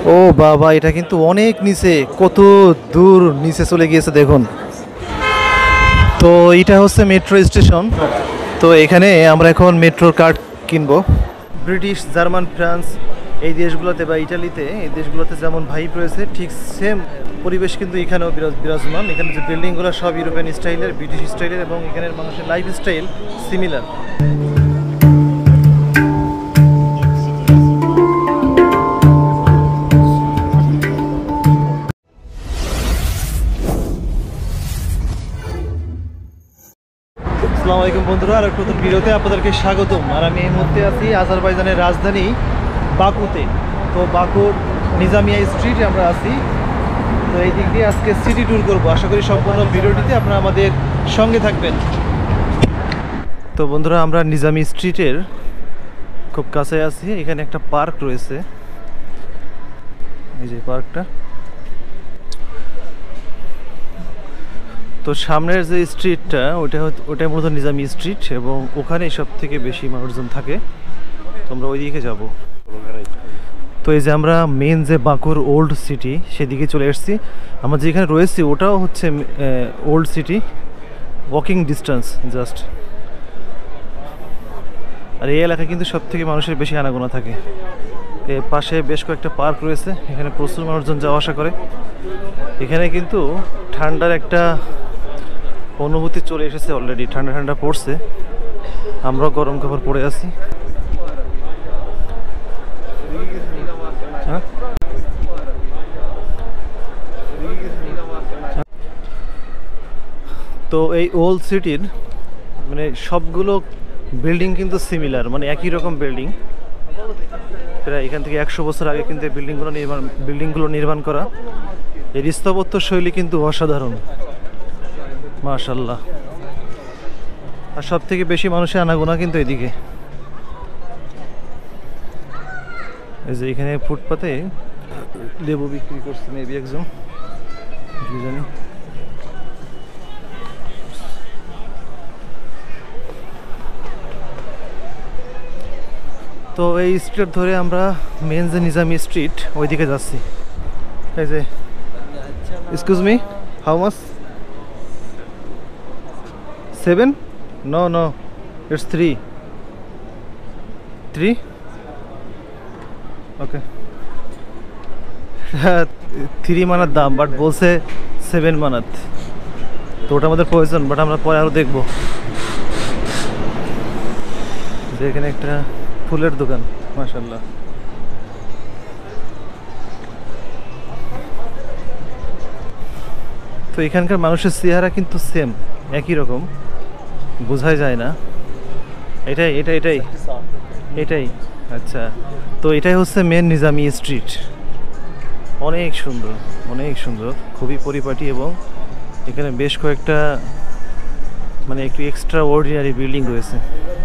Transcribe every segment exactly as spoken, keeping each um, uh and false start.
ও বাবা, এটা কিন্তু অনেক নিচে, কত দূর নিচে চলে গিয়েছে দেখুন। তো এটা হচ্ছে মেট্রো স্টেশন। তো এখানে আমরা এখন মেট্রোর কার্ড কিনবো। ব্রিটিশ, জার্মান, ফ্রান্স এই দেশগুলোতে বা ইটালিতে এই দেশগুলোতে যেমন ভাইব রয়েছে, ঠিক সেম পরিবেশ কিন্তু এখানেও বিরাজমান। এখানে যে বিল্ডিংগুলো সব ইউরোপিয়ান স্টাইলের, ব্রিটিশ স্টাইলের, এবং এখানের মানুষের লাইফ স্টাইল সিমিলার। আসসালামু আলাইকুম বন্ধুরা, আর নতুন ভিডিওতে আপনাদেরকে স্বাগতম। আর আমি এই মুহূর্তে আছি আজারবাইজানের রাজধানী বাকুতে। তো বাকুর নিজামিয়া স্ট্রিটে আমরা আছি। তো এই দিক দিয়ে আজকে সিটি ট্যুর করবো। আশা করি সম্পূর্ণ ভিডিওটিতে আপনারা আমাদের সঙ্গে থাকবেন। তো বন্ধুরা, আমরা নিজামি স্ট্রিটের খুব কাছে আছি। এখানে একটা পার্ক রয়েছে, এই যে পার্কটা। তো সামনের যে স্ট্রিটটা ওটা ওটা মূলত নিজামি স্ট্রিট, এবং ওখানে সব থেকে বেশি মানুষজন থাকে। তো আমরা ওই দিকে যাব। তো এই যে আমরা মেন যে বাকুর ওল্ড সিটি সেদিকে চলে এসেছি। আমরা যেখানে রয়েছি ওটাও হচ্ছে old city, walking distance just. আর এই এলাকায় কিন্তু সব থেকে মানুষের বেশি আনাগোনা থাকে। এর পাশে বেশ কয়েকটা পার্ক রয়েছে, এখানে প্রচুর মানুষজন যাওয়া আসা করে। এখানে কিন্তু ঠান্ডার একটা অনুভূতি চলে এসেছে অলরেডি, ঠান্ডা ঠান্ডা পড়ছে। আমরাও গরম কাপড় পরে আছি। তো এই ওল্ড সিটির মানে সবগুলো বিল্ডিং কিন্তু সিমিলার, মানে একই রকম বিল্ডিং। প্রায় এখান থেকে একশো বছর আগে কিন্তু এই বিল্ডিংগুলো নির্মাণ বিল্ডিংগুলো নির্মাণ করা। এর স্থাপত্য শৈলী কিন্তু অসাধারণ, মাশাআল্লাহ। আর সব থেকে বেশি মানুষের আনাগোনা কিন্তু এদিকে। এই যে এখানে ফুটপাতে লেবু বিক্রি করছে মেবি একজন, কি জানি। তো এই স্ট্রিট ধরে আমরা মেন যে নিজামি স্ট্রিট ওইদিকে যাচ্ছি। এই যে, excuse me, how much? Seven? No no, it's three. Three? Okay. Three মানার দাম, বাট বলছে সেভেন মানাত। তো ওটা আমাদের প্রয়োজন, বাট আমরা পরে আরও দেখবো। যে এখানে একটা ফুলের দোকান, মাশাআল্লাহ। তো এখানকার মানুষের চেহারা কিন্তু সেম, একই রকম, বোঝাই যায় না। এটাই এটা এটাই এটাই আচ্ছা। তো এটাই হচ্ছে মেন নিজামি স্ট্রিট। অনেক সুন্দর, অনেক সুন্দর, খুবই পরিপাটি, এবং এখানে বেশ কয়েকটা মানে একটু এক্সট্রা অর্ডিনারি বিল্ডিং রয়েছে।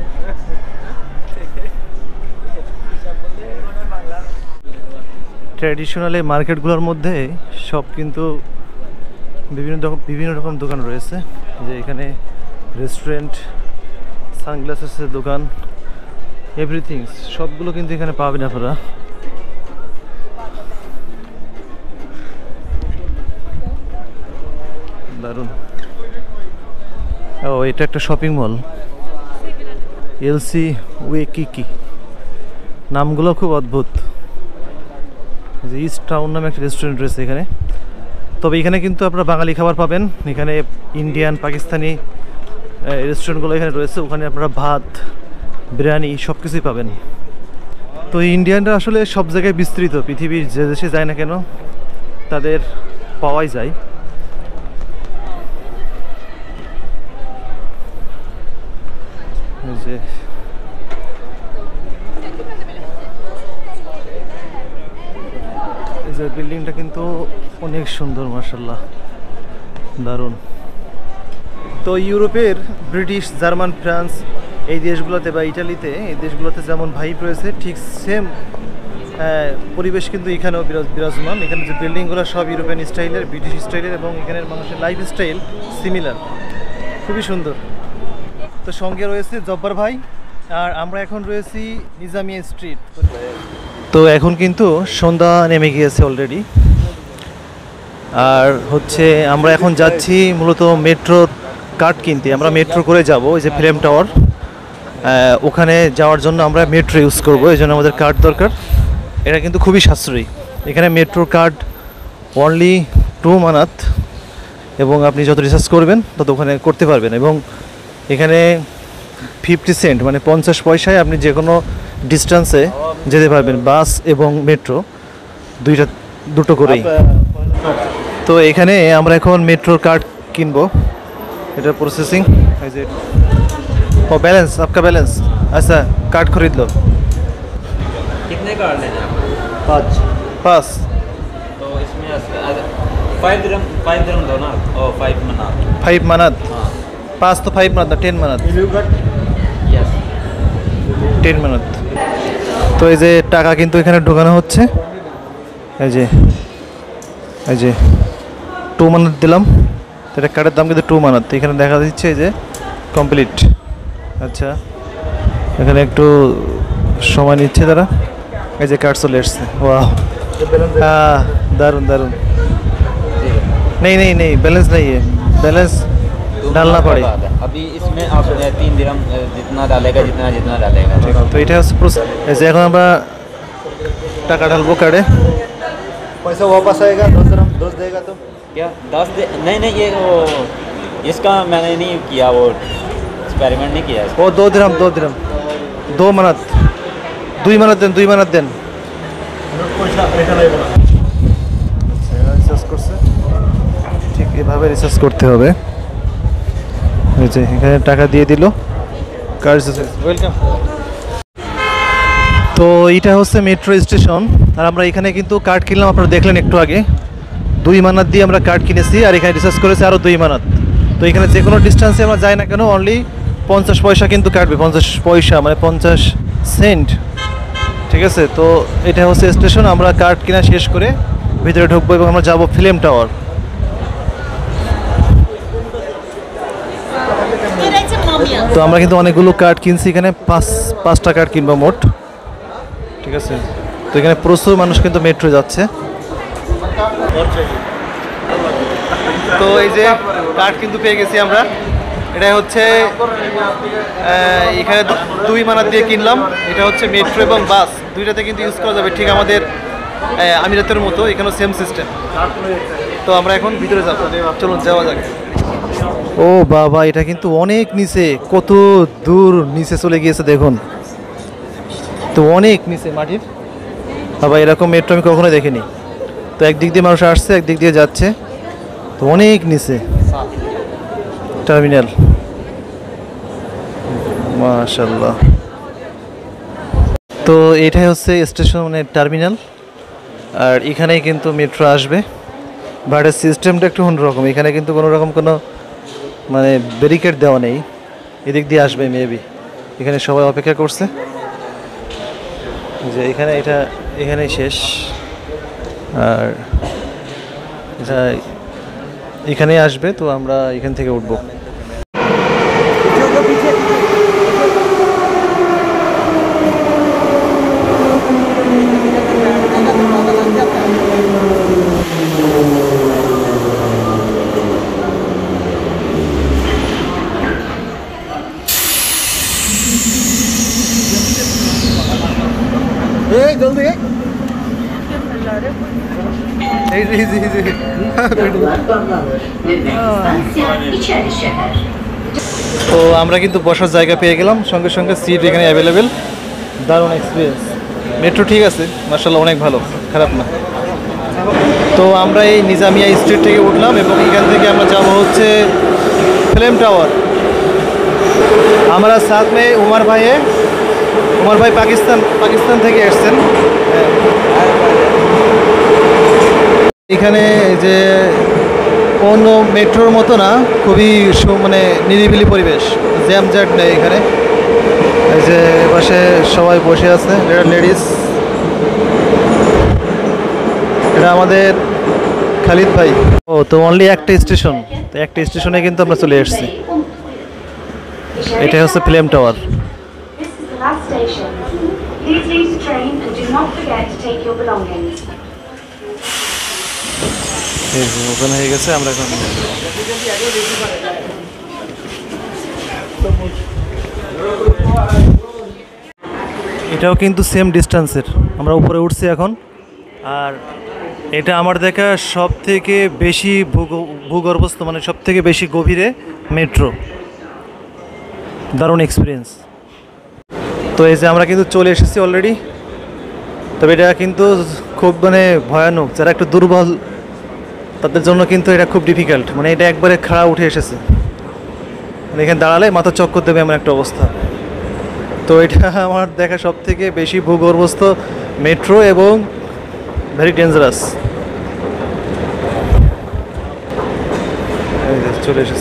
ট্র্যাডিশনাল এই মার্কেটগুলোর মধ্যে সব কিন্তু বিভিন্ন রকম বিভিন্ন রকম দোকান রয়েছে। যে এখানে রেস্টুরেন্ট, সানগ্লাসেসের দোকান, এভরিথিং সবগুলো কিন্তু এখানে পাবেন আপনারা। দারুণ। ও, এটা একটা শপিং মল, এলসি ওয়েকিকি। নামগুলো খুব অদ্ভুত। যে ইস্ট টাউন নামে একটা রেস্টুরেন্ট রয়েছে এখানে। তবে এখানে কিন্তু আপনারা বাঙালি খাবার পাবেন। এখানে ইন্ডিয়ান, পাকিস্তানি রেস্টুরেন্টগুলো এখানে রয়েছে। ওখানে আপনারা ভাত, বিরিয়ানি সব কিছুই পাবেন। তো ইন্ডিয়ানরা আসলে সব জায়গায় বিস্তৃত, পৃথিবীর যে দেশে যায় না কেন তাদের পাওয়াই যায়। যে এই যে বিল্ডিংটা কিন্তু অনেক সুন্দর, মাশাআল্লাহ, দারুণ। তো ইউরোপের ব্রিটিশ, জার্মান, ফ্রান্স এই দেশগুলোতে বা ইটালিতে এই দেশগুলোতে যেমন ভাইব রয়েছে, ঠিক সেম পরিবেশ কিন্তু এখানেও বিরাজমান। এখানে যে বিল্ডিংগুলো সব ইউরোপিয়ান স্টাইলের, ব্রিটিশ স্টাইলের, এবং এখানের মানুষের লাইফ স্টাইল সিমিলার। খুবই সুন্দর। তো সঙ্গে রয়েছে জব্বার ভাই, আর আমরা এখন রয়েছি নিজামিয়া স্ট্রিট। তো এখন কিন্তু সন্ধ্যা নেমে গিয়েছে অলরেডি। আর হচ্ছে আমরা এখন যাচ্ছি মূলত মেট্রোর কার্ড কিনতে। আমরা মেট্রো করে যাব, ওই যে ফিল্ম টাওয়ার, ওখানে যাওয়ার জন্য আমরা মেট্রো ইউজ করব, এই জন্য আমাদের কার্ড দরকার। এটা কিন্তু খুবই সাশ্রয়ী। এখানে মেট্রোর কার্ড অনলি টু মানাত, এবং আপনি যত রিচার্জ করবেন তত ওখানে করতে পারবেন। এবং এখানে ফিফটি সেন্ট মানে পঞ্চাশ পয়সায় আপনি যে কোনো ডিস্টেন্সে যেতে পারবেন, বাস এবং মেট্রো দুইটা দুটো করেই। তো এখানে আমরা এখন মেট্রোর কার্ড কিনবো, এটা প্রসেসিং। ও बैलेंस आपका बैलेंस अच्छा कार्ड खरीद लो। कितने कार्ड लेने हैं? पाँच पाँच तो इसमें फाइव दिरहम फाइव दिरहम दो ना, ओ फाइव मनात फाइव मानत हाँ पाँच तो फाइव मानत टेन मानत यस টেন মানত। তো এই যে টাকা কিন্তু এখানে ঢোকানো হচ্ছে, এই যে এই যে টু মানত দিলাম, এটা কার্ডের দাম কিন্তু টু মানত। এখানে দেখা দিচ্ছে এই যে কমপ্লিট। আচ্ছা, এখানে একটু সময় নিচ্ছে তারা। এই যে কার্ড চলে এসছে, ওয়াও হ্যাঁ দারুণ দারুণ। नहीं नहीं नहीं बैलेंस नहीं है, बैलेंस डालना पड़े। अभी इसमें आप तीन दिरहम जितना डालेगा जितना जितना डालेगा तो এটা হচ্ছে প্রসেস। এখন আমরা টাকা ঢালবো কার্ডে। पैसा वापस आएगा दस दिरहम दस देगा तो क्या दस दे नहीं नहीं ये वो इसका मैंने नहीं किया, वो एक्सपेरिमेंट नहीं किया ও দো দিরহাম দো দিরহাম দো মানাত দুই মানাত দেন দুই মানাত দেন। पैसा এখানে আইবো না। রিসার্চ করছে, ঠিক এভাবে রিসার্চ করতে হবে। এই যে এখানে টাকা দিয়ে দিল, কার্ড ওয়েলকাম। তো এটা হচ্ছে মেট্রো স্টেশন, আর আমরা এখানে কিন্তু কার্ড কিনলাম, আপনারা দেখলেন একটু আগে। দুই মানাত দিয়ে আমরা কার্ড কিনেছি, আর এখানে রিসার্চ করেছি আরও দুই মানাত। তো এখানে যে কোনো ডিস্টেন্সে আমরা যাই না কেন অনলি পঞ্চাশ পয়সা কিন্তু কাটবে, পঞ্চাশ পয়সা মানে পঞ্চাশ সেন্ট, ঠিক আছে। তো এটা হচ্ছে স্টেশন। আমরা কার্ড কিনা শেষ করে ভিতরে ঢুকবো এবং আমরা যাবো ফিল্ম টাওয়ার। তো আমরা কিন্তু অনেকগুলো কার্ড কিনছি, এখানে পাঁচ পাঁচটা কার্ড কিনবো মোট, ঠিক আছে। তো এখানে প্রচুর মানুষ কিন্তু মেট্রো যাচ্ছে। তো এই যে কার্ড কিন্তু পেয়ে গেছি আমরা। এটা হচ্ছে এখানে দুই মানাত দিয়ে কিনলাম। এটা হচ্ছে মেট্রো এবং বাস দুইটাতে কিন্তু ইউজ করা যাবে, ঠিক আমাদের আমিরাতের মতো। এখানেও সেম সিস্টেম। তো আমরা এখন ভিতরে যাবো, চলুন যাওয়া যাক। ও বাবা, এটা কিন্তু অনেক নিচে, কত দূর নিচে চলে গিয়েছে দেখুন, তো অনেক নিচে মাটির। বাবা, এরকম মেট্রো আমি কখনো দেখিনি। তো একদিক দিয়ে মানুষ আসছে, একদিক দিয়ে যাচ্ছে, তো অনেক নিচে টার্মিনাল, মাশাআল্লাহ। তো এটাই হচ্ছে স্টেশনের টার্মিনাল, আর এখানেই কিন্তু মেট্রো আসবে। ভাড়ার সিস্টেমটা একটু অন্যরকম। এখানে কিন্তু কোনো রকম কোনো মানে ব্যারিকেড দেওয়া নেই, এদিক দিয়ে আসবে মেবি। এখানে সবাই অপেক্ষা করছে যে এখানে এটা এখানেই শেষ, আর এটা এখানেই আসবে। তো আমরা এখান থেকে উঠবো। এই জলদি এই জি জি জি তো আমরা কিন্তু বসার জায়গা পেয়ে গেলাম, সঙ্গে সঙ্গে সিট এখানে অ্যাভেলেবেল। দারুণ এক্সপিরিয়েন্স। মেট্রো ঠিক আছে, মাশাআল্লাহ অনেক ভালো, খারাপ না। তো আমরা এই নিজামিয়া স্ট্রিট থেকে উঠলাম এবং এখান থেকে আমরা যাব হচ্ছে ফিল্ম টাওয়ার। हमारा साथ में उमर भाई है। उमर भाई पाकिस्तान पाकिस्तान থেকে এসেছেন। এখানে যে কোনো মেট্রোর মতো না, খুবই মানে নিরিবিলি পরিবেশ, জ্যামজ্যাট নেই এখানে। এই যে পাশে সবাই বসে আছে, এটা লেডিস, এটা আমাদের খালিদ ভাই। ও তো অনলি একটা স্টেশন, তো একটা স্টেশনে কিন্তু আমরা চলে এসেছি। এটা হচ্ছে film tower. not forget to take your belongings. Open হয়ে গেছে, আমরা এখন এটাও কিন্তু সেম ডিস্টেন্সের, আমরা উপরে উঠছি এখন। আর এটা আমার দেখা সব থেকে বেশি ভূগ- ভূগর্ভস্থ, মানে সব থেকে বেশি গভীরে মেট্রো। দারুণ এক্সপিরিয়েন্স। তো এই যে আমরা কিন্তু চলে এসেছি অলরেডি। তবে এটা কিন্তু খুব মানে ভয়ানক, যারা একটু দুর্বল তাদের জন্য কিন্তু এটা খুব ডিফিকাল্ট। মানে এটা একবারে খাড়া উঠে এসেছে, মানে এখানে দাঁড়ালে মাথা চক্কর দেবে এমন একটা অবস্থা। তো এটা আমার দেখা সব থেকে বেশি ভূগর্ভস্থ মেট্রো এবং ভেরি ডেঞ্জারাস। চলে এসেছি,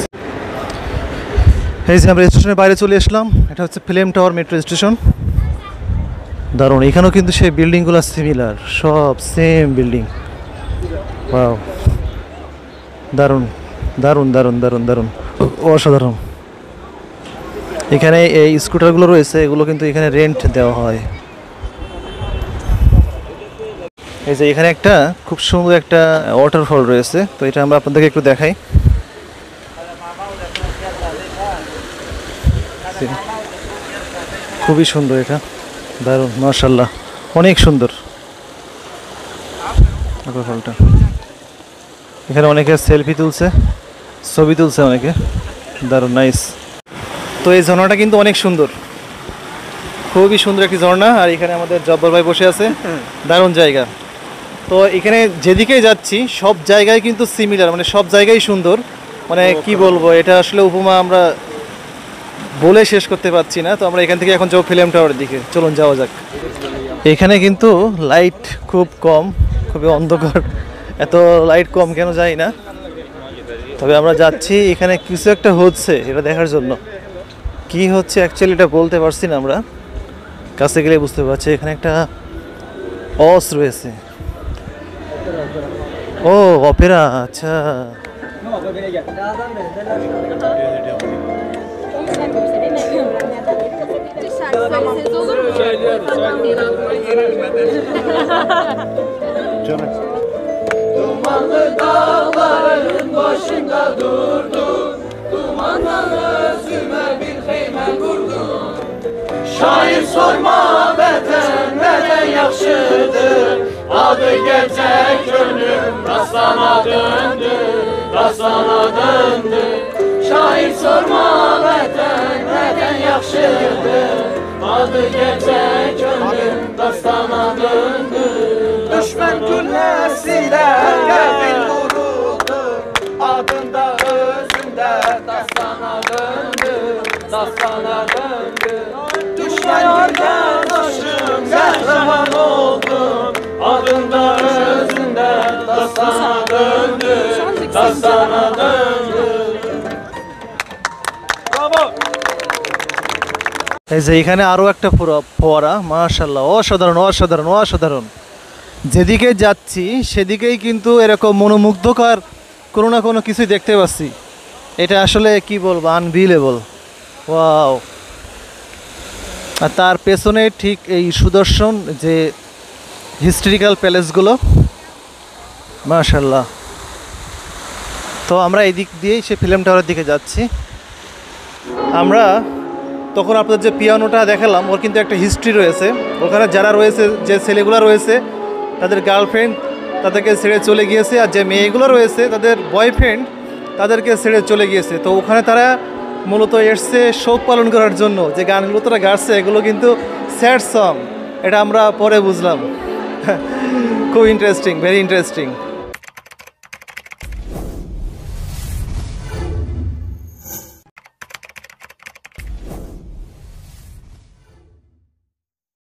এই যে আমরা স্টেশনের বাইরে চলে আসলাম। এটা হচ্ছে ফিল্ম টাওয়ার মেট্রো স্টেশন। দারুণ, এখানেও কিন্তু সেই বিল্ডিংগুলো সিমিলার, সব সেম বিল্ডিং। ওয়াও, দারুণ দারুণ দারুণ দারুণ দারুণ, অসাধারণ। এখানে এই স্কুটারগুলো রয়েছে, এগুলো কিন্তু এখানে রেন্ট দেওয়া হয়। এই যে এখানে একটা খুব সুন্দর একটা ওয়াটারফল রয়েছে, তো এটা আমরা আপনাদেরকে একটু দেখাই। খুবই সুন্দর, এটা দারুণ, মাশাআল্লাহ, অনেক সুন্দর ওয়াটারফলটা। এখানে অনেকে সেলফি তুলছে, ছবি তুলছে অনেকে, দারুণ, নাইস। তো এই ঝর্ণাটা কিন্তু অনেক সুন্দর, খুবই সুন্দর একটি ঝর্ণা। আর এখানে আমাদের জব্বার ভাই বসে আছে, দারুণ জায়গা। তো এখানে যেদিকেই যাচ্ছি সব জায়গায় কিন্তু সিমিলার, মানে সব জায়গায় সুন্দর। মানে কি বলবো, এটা আসলে উপমা আমরা বলে শেষ করতে পারছি না। তো আমরা এখান থেকে এখন যাবো ফিল্ম টাওয়ারের দিকে, চলুন যাওয়া যাক। এখানে কিন্তু লাইট খুব কম, খুবই অন্ধকার, এত লাইট কম কেন যাই না। তবে আমরা যাচ্ছি, এখানে কিছু একটা হচ্ছে এটা দেখার জন্য। কি হচ্ছে অ্যাকচুয়ালি এটা বলতে পারছি না, আমরা কাছে গেলে বুঝতে পারছি। এখানে একটা অস রয়েছে। ও অপেরা, আচ্ছা। Dumanlı dağların başında durdum, dumandan özüme bir heyme kurdum. Şair sorma vətən, vətən yaxşıdır, adı gerçek gönlüm rastana döndü, rastana döndü. Şair sorma vətən, vətən yaxşıdır, adı gerçek gönlüm rastana döndü. Düşmən gülləsilə qəbil vuruldu, adında özündə dastana döndü, dastana döndü. Düşmən yoldaşım qəhrəman oldum, adında özündə dastana döndü, dastana döndü. Bravo! এই যে এখানে আরও একটা ফোয়ারা, মাশাআল্লাহ, অসাধারণ অসাধারণ অসাধারণ। যেদিকে যাচ্ছি সেদিকেই কিন্তু এরকম মনোমুগ্ধকর কোনো না কোনো কিছুই দেখতে পাচ্ছি। এটা আসলে কি বলবো, আনবিলিভেবল, ওয়াও। আর তার পেছনে ঠিক এই সুদর্শন যে হিস্টোরিক্যাল প্যালেসগুলো, মাশাআল্লাহ। তো আমরা এই দিক দিয়েই সে ফিল্ম টাওয়ারের দিকে যাচ্ছি। আমরা তখন আপনাদের যে পিয়ানোটা দেখালাম, ওর কিন্তু একটা হিস্ট্রি রয়েছে। ওখানে যারা রয়েছে, যে ছেলেগুলো রয়েছে তাদের গার্লফ্রেন্ড তাদেরকে ছেড়ে চলে গিয়েছে, আর যে মেয়েগুলো রয়েছে তাদের বয়ফ্রেন্ড তাদেরকে ছেড়ে চলে গিয়েছে। তো ওখানে তারা মূলত এসছে শোক পালন করার জন্য। যে গানগুলো তারা গাচ্ছে এগুলো কিন্তু স্যাড সং, এটা আমরা পরে বুঝলাম। খুব ইন্টারেস্টিং, ভেরি ইন্টারেস্টিং।